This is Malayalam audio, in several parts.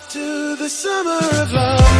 to the summer of love.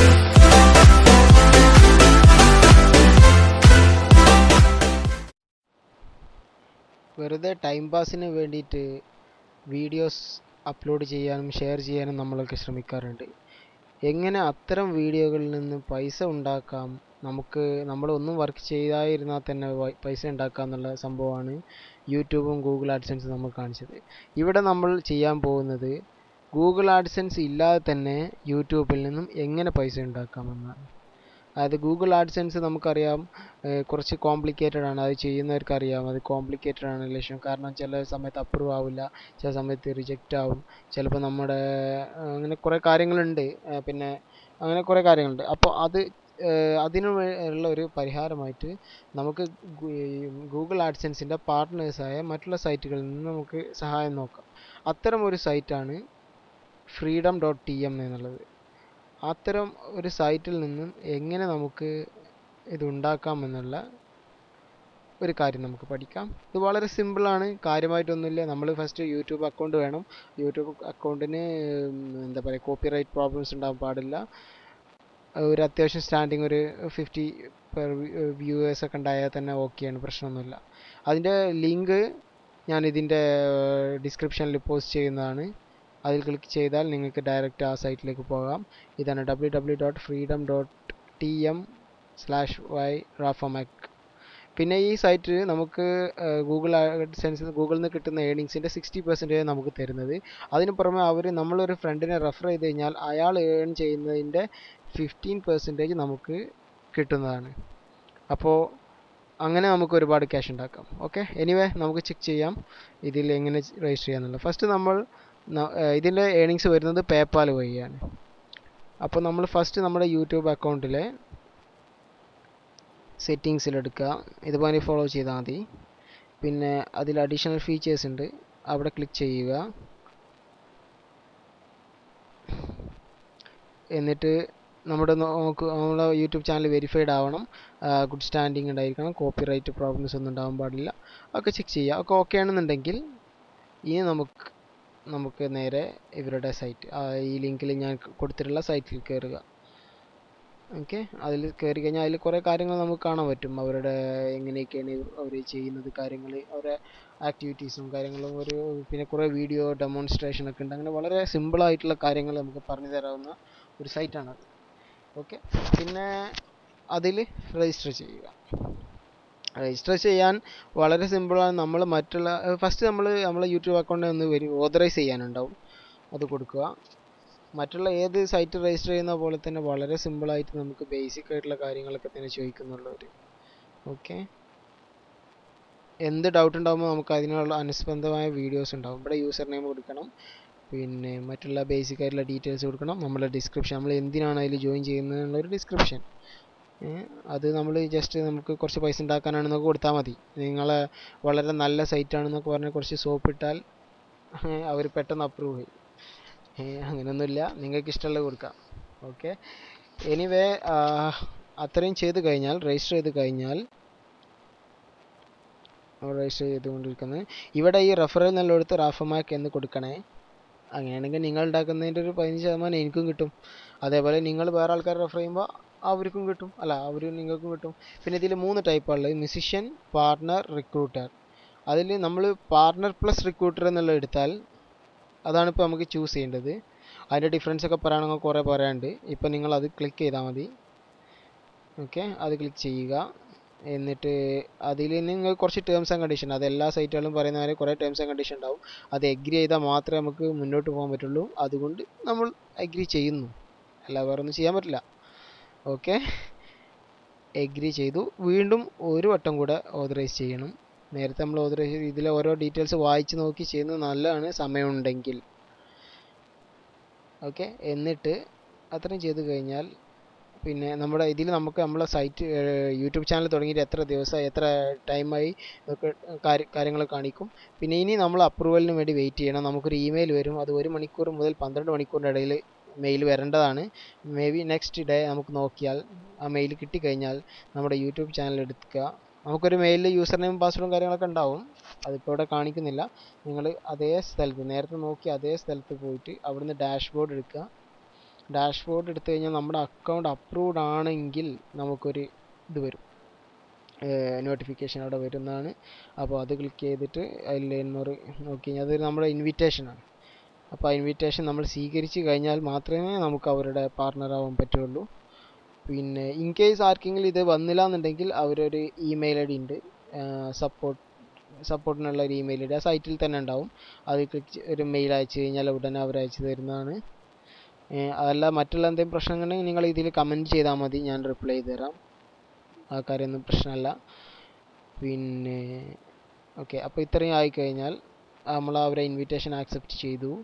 വെറുതെ ടൈം പാസിന് വേണ്ടിയിട്ട് വീഡിയോസ് അപ്ലോഡ് ചെയ്യാനും ഷെയർ ചെയ്യാനും നമ്മളൊക്കെ ശ്രമിക്കാറുണ്ട്. എങ്ങനെ അത്തരം വീഡിയോകളിൽ നിന്ന് പൈസ ഉണ്ടാക്കാം, നമ്മളൊന്നും വർക്ക് ചെയ്യാതിരുന്നാൽ തന്നെ പൈസ ഉണ്ടാക്കാം എന്നുള്ള സംഭവമാണ് യൂട്യൂബും ഗൂഗിൾ ആഡ്സെൻസും നമ്മൾ കാണിച്ചത്. ഇവിടെ നമ്മൾ ചെയ്യാൻ പോകുന്നത് ഗൂഗിൾ ആഡ്സെൻസ് ഇല്ലാതെ തന്നെ യൂട്യൂബിൽ നിന്നും എങ്ങനെ പൈസ ഉണ്ടാക്കാമെന്നാണ്. അതായത് ഗൂഗിൾ ആഡ്സെൻസ് നമുക്കറിയാം കുറച്ച് കോംപ്ലിക്കേറ്റഡ് ആണ്. അത് ചെയ്യുന്നവർക്കറിയാം അത് കോംപ്ലിക്കേറ്റഡ് ആണ് ലക്ഷ്യം. കാരണം ചില സമയത്ത് അപ്രൂവ് ആവില്ല, ചില സമയത്ത് റിജക്റ്റ് ആവും, ചിലപ്പോൾ നമ്മുടെ അങ്ങനെ കുറേ കാര്യങ്ങളുണ്ട്. പിന്നെ അങ്ങനെ കുറേ കാര്യങ്ങളുണ്ട്. അപ്പോൾ അതിന് ഉള്ള ഒരു പരിഹാരമായിട്ട് നമുക്ക് ഗൂഗിൾ ആഡ്സെൻസിൻ്റെ പാർട്ട്നേഴ്സായ മറ്റുള്ള സൈറ്റുകളിൽ നിന്ന് നമുക്ക് സഹായം നോക്കാം. അത്തരം ഒരു സൈറ്റാണ് freedom.tm എന്നുള്ളത്. അത്തരം ഒരു സൈറ്റിൽ നിന്നും എങ്ങനെ നമുക്ക് ഇത് ഉണ്ടാക്കാമെന്നുള്ള ഒരു കാര്യം നമുക്ക് പഠിക്കാം. ഇത് വളരെ സിമ്പിളാണ്, കാര്യമായിട്ടൊന്നുമില്ല. നമ്മൾ ഫസ്റ്റ് യൂട്യൂബ് അക്കൗണ്ട് വേണം. യൂട്യൂബ് അക്കൗണ്ടിന് എന്താ പറയുക, കോപ്പിറൈറ്റ് പ്രോബ്ലംസ് ഉണ്ടാകാൻ പാടില്ല. ഒരു അത്യാവശ്യം സ്റ്റാൻഡിങ് ഒരു 50 വ്യൂവേഴ്സ് ഒക്കെ ഉണ്ടായാൽ തന്നെ ഓക്കെയാണ്, പ്രശ്നമൊന്നുമില്ല. അതിൻ്റെ ലിങ്ക് ഞാൻ ഇതിൻ്റെ ഡിസ്ക്രിപ്ഷനിൽ പോസ്റ്റ് ചെയ്യുന്നതാണ്. അതിൽ ക്ലിക്ക് ചെയ്താൽ നിങ്ങൾക്ക് ഡയറക്റ്റ് ആ സൈറ്റിലേക്ക് പോകാം. ഇതാണ് www.freedom.tm/rafamak. പിന്നെ ഈ സൈറ്റ് നമുക്ക് ഗൂഗിൾ ആഡ്സെൻസ് ഗൂഗിളിൽ നിന്ന് കിട്ടുന്ന ഏണിങ്സിൻ്റെ 60% നമുക്ക് തരുന്നത്. അതിന് പുറമെ നമ്മളൊരു ഫ്രണ്ടിനെ റെഫർ ചെയ്ത് കഴിഞ്ഞാൽ അയാൾ ഏൺ ചെയ്യുന്നതിൻ്റെ 15% നമുക്ക് കിട്ടുന്നതാണ്. അപ്പോൾ അങ്ങനെ നമുക്ക് ഒരുപാട് ക്യാഷ് ഉണ്ടാക്കാം. ഓക്കെ, എനിവേ നമുക്ക് ചെക്ക് ചെയ്യാം ഇതിൽ എങ്ങനെ രജിസ്റ്റർ ചെയ്യാന്നുള്ളത്. ഫസ്റ്റ് ഇതിൻ്റെ ഏണിങ്സ് വരുന്നത് പേപ്പാൽ വഴിയാണ്. അപ്പോൾ നമ്മൾ ഫസ്റ്റ് നമ്മുടെ യൂട്യൂബ് അക്കൗണ്ടിലെ സെറ്റിങ്സിലെടുക്കുക. ഇതുപോലെ ഫോളോ ചെയ്താൽ മതി. പിന്നെ അതിൽ അഡീഷണൽ ഫീച്ചേഴ്സ് ഉണ്ട്, അവിടെ ക്ലിക്ക് ചെയ്യുക. എന്നിട്ട് നമ്മുടെ യൂട്യൂബ് ചാനൽ വെരിഫൈഡ് ആവണം, ഗുഡ് സ്റ്റാൻഡിങ് ഉണ്ടായിരിക്കണം, കോപ്പിറൈറ്റ് പ്രോബ്ലംസ് ഒന്നും ഉണ്ടാകാൻ പാടില്ല. ഒക്കെ ചെക്ക് ചെയ്യുക. ഒക്കെ ഓക്കെ ആണെന്നുണ്ടെങ്കിൽ ഇനി നമുക്ക് നേരെ ഇവരുടെ സൈറ്റ്, ഈ ലിങ്കിൽ ഞാൻ കൊടുത്തിട്ടുള്ള സൈറ്റിൽ കയറുക. ഓക്കെ, അതിൽ കയറി കഴിഞ്ഞാൽ അതിൽ കുറേ കാര്യങ്ങൾ നമുക്ക് കാണാൻ പറ്റും. അവരുടെ എങ്ങനെയൊക്കെയാണ് അവർ ചെയ്യുന്നത്, കാര്യങ്ങൾ, അവരുടെ ആക്ടിവിറ്റീസും കാര്യങ്ങളും, പിന്നെ കുറേ വീഡിയോ ഡെമോൺസ്ട്രേഷൻ ഒക്കെ ഉണ്ട്. അങ്ങനെ വളരെ സിമ്പിളായിട്ടുള്ള കാര്യങ്ങൾ നമുക്ക് പറഞ്ഞു തരാവുന്ന ഒരു സൈറ്റാണത്. ഓക്കെ, പിന്നെ അതിൽ രജിസ്റ്റർ ചെയ്യുക. രജിസ്റ്റർ ചെയ്യാൻ വളരെ സിമ്പിളാണ്. ഫസ്റ്റ് നമ്മളെ യൂട്യൂബ് അക്കൗണ്ടിൽ ഒന്ന് ഓതറൈസ് ചെയ്യാനുണ്ടാവും, അത് കൊടുക്കുക. മറ്റുള്ള ഏത് സൈറ്റ് രജിസ്റ്റർ ചെയ്യുന്ന പോലെ തന്നെ വളരെ സിമ്പിളായിട്ട് നമുക്ക് ബേസിക് ആയിട്ടുള്ള കാര്യങ്ങളൊക്കെ തന്നെ ചോദിക്കുന്നുള്ളവർ. ഓക്കെ, എന്ത് ഡൗട്ട് ഉണ്ടാകുമ്പോൾ നമുക്ക് അതിനുള്ള അനുബന്ധമായ വീഡിയോസ് ഉണ്ടാവും. ഇവിടെ യൂസർ നെയിം കൊടുക്കണം, പിന്നെ മറ്റുള്ള ബേസിക് ആയിട്ടുള്ള ഡീറ്റെയിൽസ് കൊടുക്കണം, നമ്മുടെ ഡിസ്ക്രിപ്ഷൻ, നമ്മൾ എന്തിനാണ് അതിൽ ജോയിൻ ചെയ്യുന്നതെന്നുള്ളൊരു ഡിസ്ക്രിപ്ഷൻ. അത് നമുക്ക് കുറച്ച് പൈസ ഉണ്ടാക്കാനാണെന്നൊക്കെ കൊടുത്താൽ മതി. നിങ്ങളെ വളരെ നല്ല സൈറ്റാണെന്നൊക്കെ പറഞ്ഞാൽ കുറച്ച് സോപ്പ് ഇട്ടാൽ അവർ പെട്ടെന്ന് അപ്രൂവ് ചെയ്യും. അങ്ങനെയൊന്നുമില്ല, നിങ്ങൾക്ക് ഇഷ്ടമുള്ളത് കൊടുക്കാം. ഓക്കെ, എനിവേ അത്രയും രജിസ്റ്റർ ചെയ്തുകൊണ്ടിരിക്കുന്നത്. ഇവിടെ ഈ റെഫറൽ എന്നുള്ളിടത്ത് റാഫമാക്ക് എന്ന് കൊടുക്കണേ. അങ്ങനെയാണെങ്കിൽ നിങ്ങൾ ഉണ്ടാക്കുന്നതിൻ്റെ ഒരു 15% എനിക്കും കിട്ടും. അതേപോലെ നിങ്ങൾ വേറെ ആൾക്കാരെ റെഫർ ചെയ്യുമ്പോൾ അവർക്കും കിട്ടും, നിങ്ങൾക്കും കിട്ടും. പിന്നെ ഇതിൽ 3 ടൈപ്പാണുള്ളത്: മ്യൂസിഷ്യൻ, പാർട്ട്ണർ, റിക്രൂട്ടർ. അതിൽ നമ്മൾ പാർട്ട്ണർ പ്ലസ് റിക്രൂട്ടർ എന്നുള്ളത് എടുത്താൽ അതാണിപ്പോൾ നമുക്ക് ചൂസ് ചെയ്യേണ്ടത്. അതിൻ്റെ ഡിഫറൻസ് ഒക്കെ പറയുകയാണെങ്കിൽ കുറേ പറയാനുണ്ട്. ഇപ്പം നിങ്ങളത് ക്ലിക്ക് ചെയ്താൽ മതി. ഓക്കെ, അത് ക്ലിക്ക് ചെയ്യുക. എന്നിട്ട് അതിൽ നിങ്ങൾ കുറച്ച് ടേംസ് ആൻഡ് കണ്ടീഷൻ, അത് എല്ലാ സൈറ്റുകളും പറയുന്ന പോലെ കുറേ ടേംസ് ആൻഡ് കണ്ടീഷൻ ഉണ്ടാവും. അത് എഗ്രി ചെയ്താൽ മാത്രമേ നമുക്ക് മുന്നോട്ട് പോകാൻ പറ്റുള്ളൂ. അതുകൊണ്ട് നമ്മൾ എഗ്രി ചെയ്യുന്നു, അല്ല വേറെ ഒന്നും ചെയ്യാൻ പറ്റില്ല. ഓക്കെ, എഗ്രി ചെയ്തു. വീണ്ടും ഒരു വട്ടം കൂടെ ഓതറൈസ് ചെയ്യണം. നേരത്തെ നമ്മൾ ഓതറൈസ് ചെയ്ത് ഇതിലെ ഓരോ ഡീറ്റെയിൽസ് വായിച്ച് നോക്കി ചെയ്യുന്നത് നല്ലതാണ്, സമയമുണ്ടെങ്കിൽ. ഓക്കെ, എന്നിട്ട് അത്രയും ചെയ്ത് കഴിഞ്ഞാൽ പിന്നെ നമ്മളെ സൈറ്റ് യൂട്യൂബ് ചാനൽ തുടങ്ങിയിട്ട് എത്ര ദിവസമായി, എത്ര ടൈമായി ഒക്കെ കാര്യങ്ങൾ കാണിക്കും. പിന്നെ ഇനി നമ്മൾ അപ്രൂവലിന് വേണ്ടി വെയിറ്റ് ചെയ്യണം. നമുക്കൊരു ഇമെയിൽ വരും, അത് 1 മണിക്കൂർ മുതൽ 12 മണിക്കൂറിൻ്റെ ഇടയിൽ മെയിൽ വരേണ്ടതാണ്. മേ ബി നെക്സ്റ്റ് ഡേ നമുക്ക് നോക്കിയാൽ ആ മെയിൽ കിട്ടിക്കഴിഞ്ഞാൽ നമ്മുടെ യൂട്യൂബ് ചാനൽ എടുക്കുക. നമുക്കൊരു മെയിലിൽ യൂസർ നെയിം പാസ്വേഡും കാര്യങ്ങളൊക്കെ ഉണ്ടാവും, അതിപ്പോൾ ഇവിടെ കാണിക്കുന്നില്ല. നിങ്ങൾ നേരത്തെ നോക്കി അതേ സ്ഥലത്ത് പോയിട്ട് അവിടുന്ന് ഡാഷ്ബോർഡ് എടുക്കുക. ഡാഷ്ബോർഡ് എടുത്തു കഴിഞ്ഞാൽ നമ്മുടെ അക്കൗണ്ട് അപ്രൂവ്ഡ് ആണെങ്കിൽ നമുക്കൊരു ഇത് വരും, നോട്ടിഫിക്കേഷൻ അവിടെ വരുന്നതാണ്. അപ്പോൾ അത് ക്ലിക്ക് ചെയ്തിട്ട് അതിൽ എന്നൊരു നോക്കി കഴിഞ്ഞാൽ അതൊരു നമ്മുടെ ഇൻവിറ്റേഷനാണ്. അപ്പോൾ ആ ഇൻവിറ്റേഷൻ നമ്മൾ സ്വീകരിച്ച് കഴിഞ്ഞാൽ മാത്രമേ നമുക്ക് അവരുടെ പാർട്ണറാവാൻ പറ്റുള്ളൂ. പിന്നെ ഇൻ കേസ് ആർക്കെങ്കിലും ഇത് വന്നില്ല എന്നുണ്ടെങ്കിൽ അവരൊരു ഇമെയിൽ ഐ ഡി ഉണ്ട്, സപ്പോർട്ടിനുള്ള ഒരു ഇമെയിൽ ഐ ഡി ആ സൈറ്റിൽ തന്നെ ഉണ്ടാവും. അത് ക്ലിക്ക് ഒരു മെയിൽ അയച്ചു കഴിഞ്ഞാൽ ഉടനെ അവർ അയച്ചു തരുന്നതാണ്. അതല്ല മറ്റുള്ള എന്തെങ്കിലും പ്രശ്നങ്ങളുണ്ടെങ്കിൽ നിങ്ങൾ ഇതിൽ കമൻറ്റ് ചെയ്താൽ മതി, ഞാൻ റിപ്ലൈ ചെയ്ത് തരാം. ആ കാര്യമൊന്നും പ്രശ്നമല്ല. പിന്നെ ഓക്കെ, അപ്പോൾ ഇത്രയും ആയിക്കഴിഞ്ഞാൽ നമ്മൾ അവരെ ഇൻവിറ്റേഷൻ ആക്സെപ്റ്റ് ചെയ്തു.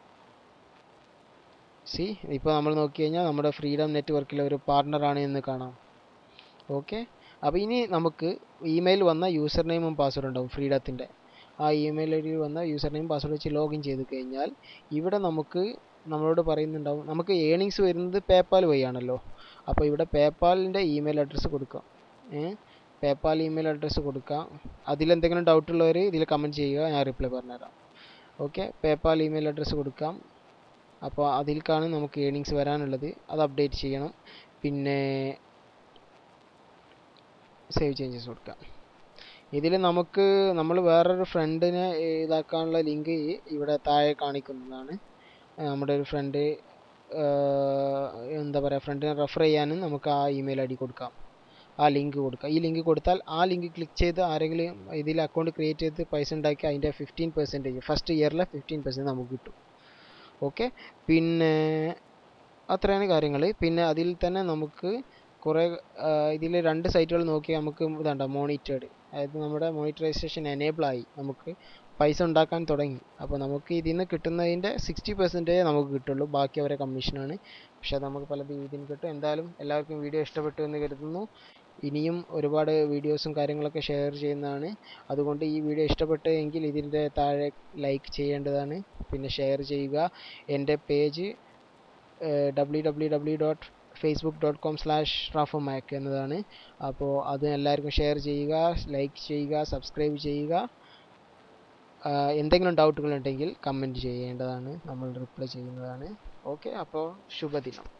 ഇപ്പോൾ നമ്മൾ നോക്കി കഴിഞ്ഞാൽ നമ്മുടെ ഫ്രീഡം നെറ്റ്വർക്കിലെ ഒരു പാർട്ണറാണ് എന്ന് കാണാം. ഓക്കെ, അപ്പോൾ ഇനി നമുക്ക് ഇമെയിൽ വന്ന യൂസർ നെയിമും പാസ്വേഡ് ഉണ്ടാവും ഫ്രീഡത്തിൻ്റെ. ആ ഇമെയിൽ ഐ ഡിയിൽ വന്ന യൂസർ നെയിം പാസ്വേഡ് വെച്ച് ലോഗിൻ ചെയ്ത് കഴിഞ്ഞാൽ ഇവിടെ നമ്മളോട് പറയുന്നുണ്ടാവും നമുക്ക് ഏണിങ്സ് വരുന്നത് പേപ്പാൽ വഴിയാണല്ലോ. അപ്പോൾ ഇവിടെ പേപ്പാലിൻ്റെ ഇമെയിൽ അഡ്രസ്സ് കൊടുക്കാം. പേപ്പാൽ ഇമെയിൽ അഡ്രസ്സ് കൊടുക്കാം. അതിലെന്തെങ്കിലും ഡൗട്ട് ഉള്ളവർ ഇതിൽ കമൻറ്റ് ചെയ്യുക, ഞാൻ റിപ്ലൈ പറഞ്ഞുതരാം. ഓക്കെ, പേപ്പാൽ ഇമെയിൽ അഡ്രസ്സ് കൊടുക്കാം. അപ്പോൾ അതിൽക്കാണ് നമുക്ക് ഏണിങ്സ് വരാനുള്ളത്, അത് അപ്ഡേറ്റ് ചെയ്യണം. പിന്നെ സേവ് ചേഞ്ചസ് കൊടുക്കാം. ഇതിൽ നമ്മൾ വേറൊരു ഫ്രണ്ടിനെ ഇതാക്കാനുള്ള ലിങ്ക് ഇവിടെ താഴെ കാണിക്കുന്നതാണ്. നമ്മുടെ ഒരു ഫ്രണ്ട് എന്താ പറയുക, ഫ്രണ്ടിനെ റെഫർ ചെയ്യാനും നമുക്ക് ആ ഇമെയിൽ ഐ ഡി കൊടുക്കാം, ആ ലിങ്ക് കൊടുക്കാം. ഈ ലിങ്ക് കൊടുത്താൽ ആ ലിങ്ക് ക്ലിക്ക് ചെയ്ത് ആരെങ്കിലും ഇതിൽ അക്കൗണ്ട് ക്രിയേറ്റ് ചെയ്ത് പൈസ ഉണ്ടാക്കി അതിൻ്റെ 15% ഫസ്റ്റ് ഇയറിലെ 15% നമുക്ക് കിട്ടും. ഓക്കെ, പിന്നെ അത്രയാണ് കാര്യങ്ങൾ. പിന്നെ അതിൽ തന്നെ നമുക്ക് കുറേ ഇതിൽ 2 സൈറ്റുകൾ നോക്കി നമുക്ക് ഇതാണ്ട മോണിറ്റേർഡ്, അതായത് നമ്മുടെ മോണിറ്ററൈസേഷൻ എനേബിൾ ആയി, നമുക്ക് പൈസ ഉണ്ടാക്കാൻ തുടങ്ങി. അപ്പോൾ നമുക്ക് ഇതിൽ നിന്ന് കിട്ടുന്നതിൻ്റെ 60% നമുക്ക് കിട്ടുള്ളൂ, ബാക്കി അവരെ കമ്മീഷനാണ്. പക്ഷേ അത് നമുക്ക് പല രീതിയിൽ കിട്ടും. എന്തായാലും എല്ലാവർക്കും വീഡിയോ ഇഷ്ടപ്പെട്ടു എന്ന് കരുതുന്നു. ഇനിയും ഒരുപാട് വീഡിയോസും കാര്യങ്ങളൊക്കെ ഷെയർ ചെയ്യുന്നതാണ്. അതുകൊണ്ട് ഈ വീഡിയോ ഇഷ്ടപ്പെട്ടു എങ്കിൽ ഇതിൻ്റെ താഴെ ലൈക്ക് ചെയ്യേണ്ടതാണ്, പിന്നെ ഷെയർ ചെയ്യുക. എൻ്റെ പേജ് www.facebook.com/rafumac എന്നതാണ്. അപ്പോൾ അത് എല്ലാവർക്കും ഷെയർ ചെയ്യുക, ലൈക്ക് ചെയ്യുക, സബ്സ്ക്രൈബ് ചെയ്യുക. എന്തെങ്കിലും ഡൗട്ടുകൾ ഉണ്ടെങ്കിൽ കമൻറ്റ് ചെയ്യേണ്ടതാണ്, നമ്മൾ റിപ്ലൈ ചെയ്യുന്നതാണ്. ഓക്കെ, അപ്പോൾ ശുഭദിനം.